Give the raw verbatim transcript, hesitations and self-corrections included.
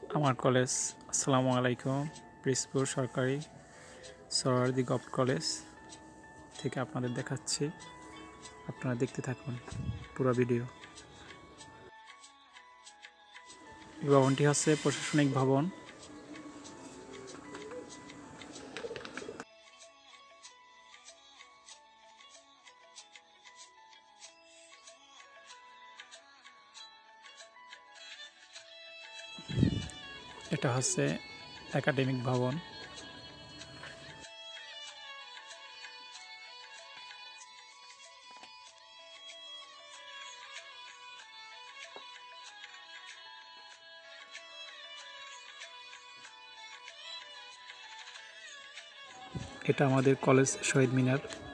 আমার কলেজ আসসালামু আলাইকুম পিরোজপুর সরকারি সোহরাওয়ার্দী গভর্নমেন্ট কলেজ থেকে আপনাদের দেখাচ্ছি। আপনারা দেখতে থাকুন পুরো ভিডিও। এই ভবনটি হচ্ছে প্রশাসনিক ভবন। এটা হচ্ছে একাডেমিক ভবন। এটা আমাদের কলেজ শহীদ মিনার।